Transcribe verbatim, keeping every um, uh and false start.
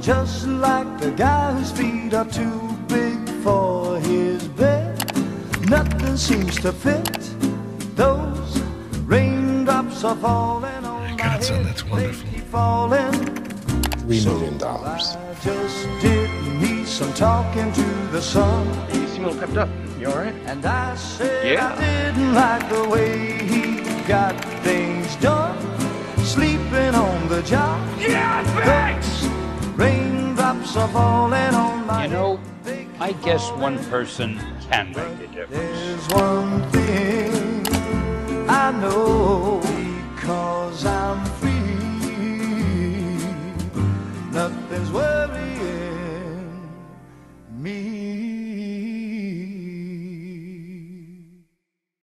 just like the guy whose feet are too big for his bed. Nothing seems to fit. Those raindrops are falling on my, my godson, head. that's wonderful. They keep falling. Three million dollars. I just did need some talking to the sun. You seem a little pepped up. You all right? And I said Yeah. I didn't like the way he got things done. Sleeping on the job. Yeah, thanks! Raindrops are falling on my You know, head. I guess one person can make a difference. There's one thing